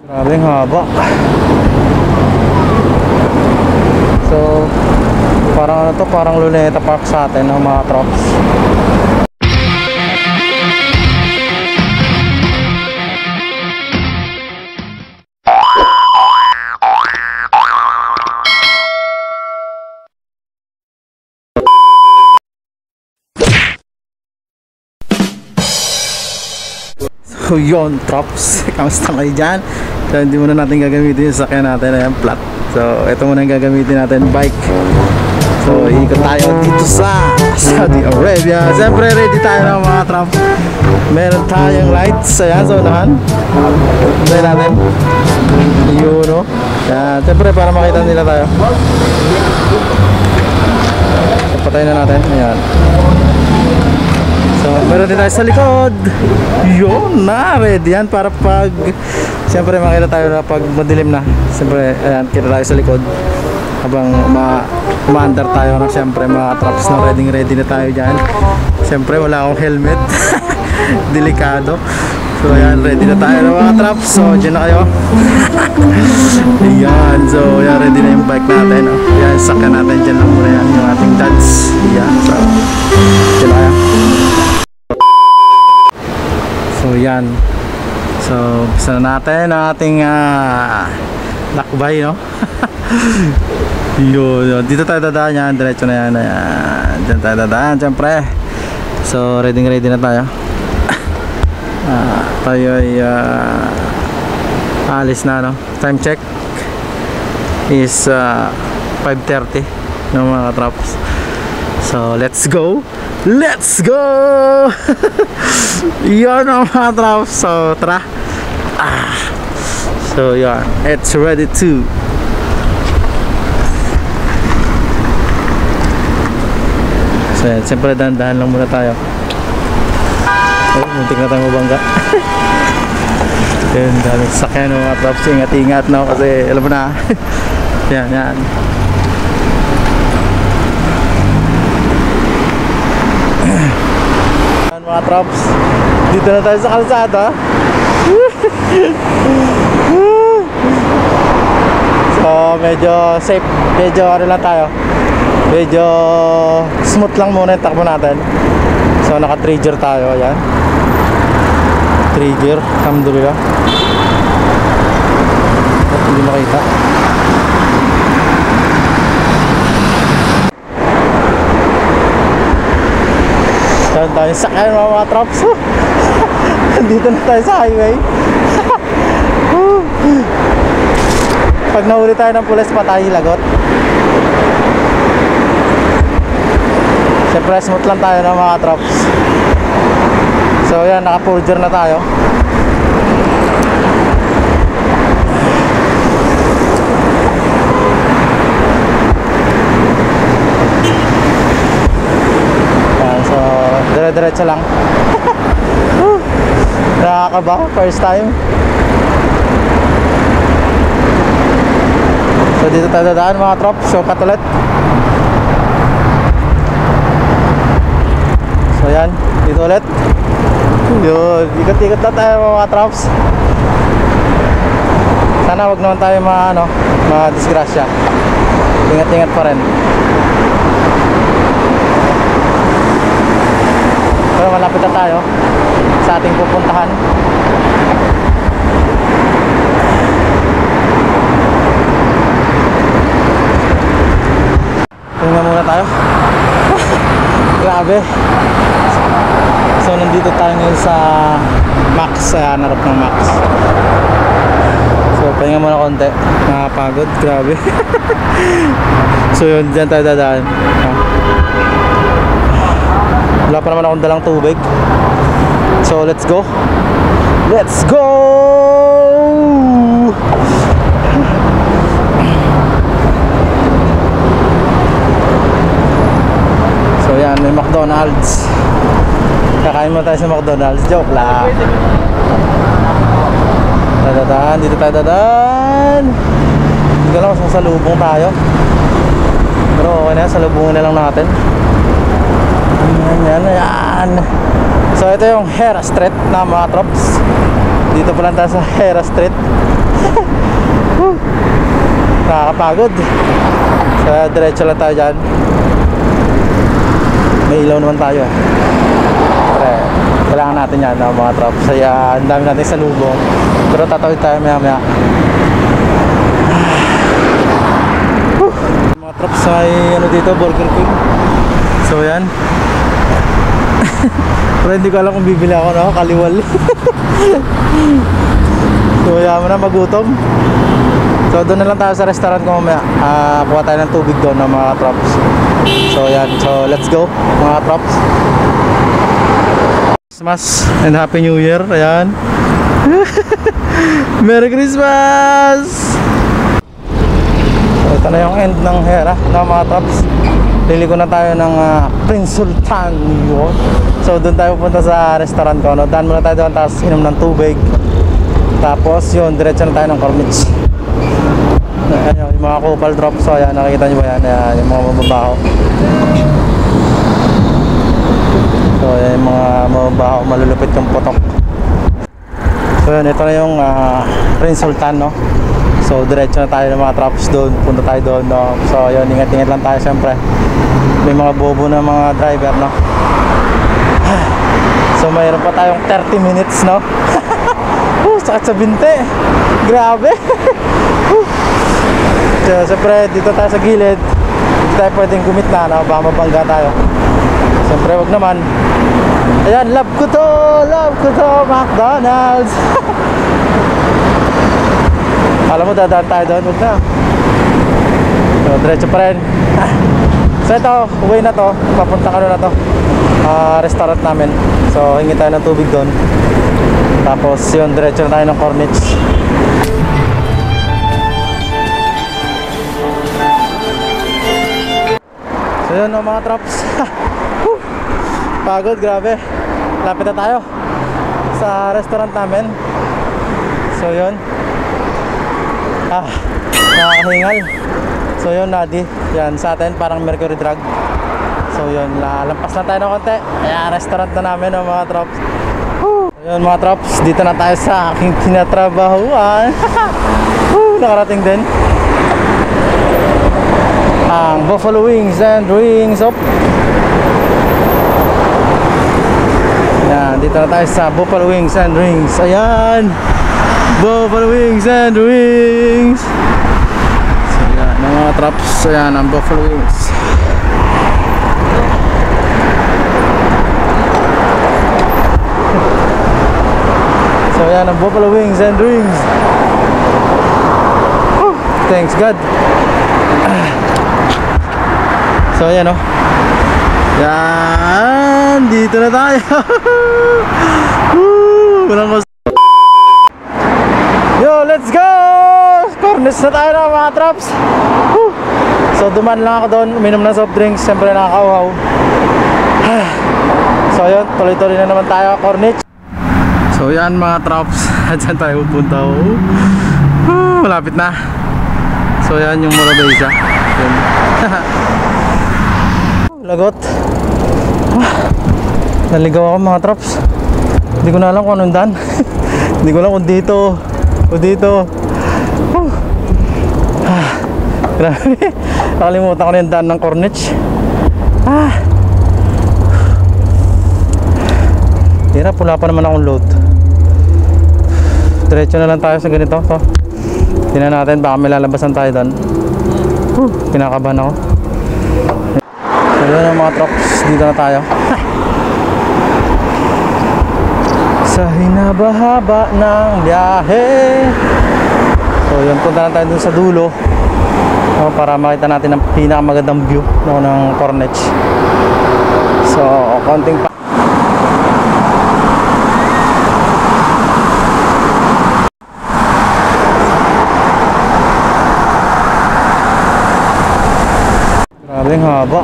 Grabe ang haba. So parang ano to, parang Luneta Park sa atin ng mga trops. So yun, trops, kamusta kayo dyan? So hindi muna natin gagamitin yung sakyan natin, ayan, flat. So ito muna yung gagamitin natin, bike. So ikot tayo dito sa Saudi Arabia. Siyempre ready tayo ng mga trops. Meron tayong lights, ayan, sa unahan. Tayo natin yun, no? Yan, siyempre para makita nila tayo. Patayin na natin, ayan. So, meron din tayo sa likod. Yun na, ready yan para pag siyempre makita tayo na pag madilim na. Siyempre, ayan, kita tayo sa likod habang ma-under tayo na siyempre mga traps na ready na tayo dyan. Siyempre, wala akong helmet. Delikado. So, ayan, ready na tayo na mga traps. So, dyan na kayo. Ayan, so, ayan, ready na yung bike natin. Ayan, sakyan natin dyan lang muna yan, yung ating dads. Ayan, so, dyan na kayo. So yan. So bisa na natin ang ating lakbay, no? Yun. Dito tayo dadaan yan. Diretso na yan. Ayan. Diyan tayo dadaan, syempre. So ready na tayo. Tayo ay alis na, no? Time check is 5:30 ng mga traps. So let's go. Let's go! Yan ang mga traps. So tara. So yan, it's ready to. So yan, siyempre dahan-dahan lang muna tayo. Muntik na tayo mabangga. Yan, daming sakyan ng mga traps. Ingat-ingat, no? Kasi alam mo na. Yan. Mga traps, dito na tayo sa kalsada. So medyo safe, medyo ano lang tayo, medyo smooth lang muna yung takbo natin. So naka trigger tayo, ayan, trigger, alhamdulillah. Hindi makita. Saan tayo sakyan mga trops? Dito na tayo sa highway. Pag nahuli tayo ng pulis pa tayo hilagot. Siyempre smooth lang tayo ng mga trops. So yan, naka-forger na tayo. Dire-diretso lang. Nakakaba, first time. So dito tayo dadaan mga trop, shortcut ulit. So yan, dito ulit. Yun, ikot-ikot na tayo mga trops. Sana wag naman tayo ma-disgrasya. Ingat-ingat pa rin. Pero malapit na tayo sa ating pupuntahan. Tingnan muna tayo. Grabe. So nandito tayo ngayon sa Max, narap ng Max. So pahinga muna konti. Nakapagod, grabe. So yun, dyan tayo dadaan. Wala pa naman akong dalang tubig. So let's go. Let's go! So yan, may McDonald's. Kakain mo tayo sa McDonald's. Joke lang. Dadaan, dito tayo dadaan. Hindi ko lang kung salubong tayo. Pero okay na, salubungin na lang natin. Yan. So ito yung Hera Street na mga trops. Dito pa lang tayo sa Hera Street. Nakakapagod. So diretso lang tayo dyan. May ilaw naman tayo eh. Kailangan natin yan mga trops. Kaya ang dami natin sa lubong. Pero tatawid tayo maya maya. Mga trops ay ano dito, Burger King. So yan. Pero hindi ko alam kung bibili ako, no? Kaliwal. So kaya mo na magutom. So doon na lang tayo sa restaurant ko mamaya. Kuha tayo ng tubig doon ng mga trops. So yan, so let's go mga trops. Christmas and Happy New Year. Ayan. Merry Christmas. So ito na yung end ng hera ng mga trops. Liliko na tayo ng Prince Sultan yun. So doon tayo punta sa restaurant ko, no? Daan muna tayo doon, tapos inom ng tubig. Tapos yun, diretso na tayo ng Corniche. Ayan, yung mga couple drops. So ayan, nakikita nyo ba yan? Ayan, yung mga mababaho. So ayan, yung mga mababaho, malulupit yung putok. So yun, ito na yung Prince Sultan, no? So diretso na tayo ng mga drops doon. Punta tayo doon, no? So yun, ingat-ingat lang tayo syempre. May mga bobo na mga driver, no? So mayroon pa tayong 30 minutes, no? Sakit sa binte. Grabe. So siyempre dito tayo sa gilid. Dito tayo pwedeng gumitna, no? Baka mabangga tayo. Siyempre wag naman. Ayan, love ko to McDonald's. Alam mo, dadaan tayo doon. Wag na. So diretso pa rin. So ito, way na to. Papuntang ano na to, restaurant namin. So hingi tayo ng tubig doon. Tapos yun, diretso na tayo ng Corniche. So yun mga trops. Pagod, grabe. Lapit na tayo sa restaurant namin. So yun, nakakahingal. So yun, Nadi, yan sa atin parang Mercury Drug. So yun, lampas na tayo ng konti. Ayan, restaurant na namin mga trops. Ayun mga trops, dito na tayo sa aking tinatrabahuan. Nakarating din ang Buffalo Wings and Rings. Ayan, dito na tayo sa Buffalo Wings and Rings. Ayan, Buffalo Wings and Rings. So ayan mga trops, ayan ang Buffalo Wings. So yan ang Buffalo Wings and Rings. Thanks God. So yan o. Yan, dito na tayo. Walang mas. Yo, let's go. Corniche na tayo na mga traps. So duman lang ako doon, uminom ng soft drinks. Siyempre nakakauhaw. So yun, tuloy-tuloy na naman tayo Corniche. So yan mga traps, dyan tayo pupunta. Malapit na. So yan yung Morabeza. Lagot. Naligaw ako mga traps. Hindi ko na alam kung anong daan. Hindi ko alam kung dito o dito. Grabe. Nakalimutan ko na yung daan ng Corniche. Hirap, wala pa naman akong load. Diretso na lang tayo sa ganito. So, tingnan natin, baka may lalabasan tayo doon. Kinakabahan ako. So yun ang mga trucks, dito na tayo. Sa hinaba-haba ng biyahe. So yun, punta na tayo dun sa dulo, para makita natin ang pinakamagandang view ng Corniche. So konting pa. Grabe ang haba.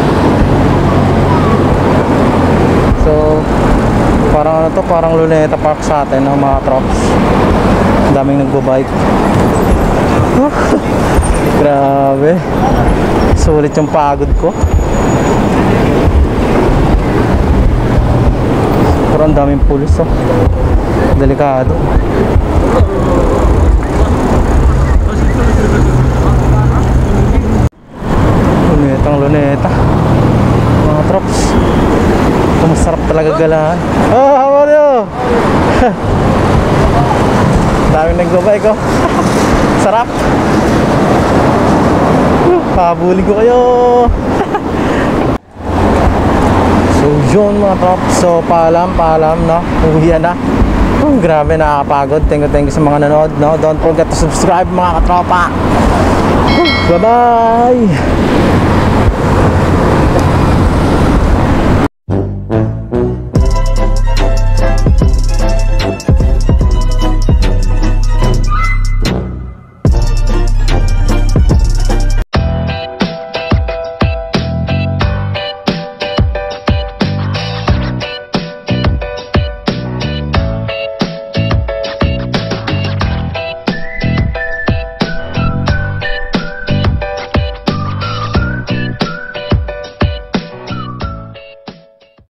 So parang ano to, parang Luneta Park sa atin ng mga trucks. Ang daming nagbabike. Grabe. Sulit yung pagod ko. Pero ang daming pulis, oh. Delikado. Gagalaan. Oh, how are you? Daming nagbabay ko. Sarap. Pabuli ko kayo. So yun mga trop. So paalam no. Uwian na. Grabe, nakakapagod. Thank you sa mga nanood, no. Don't forget to subscribe mga katropa. Bye bye.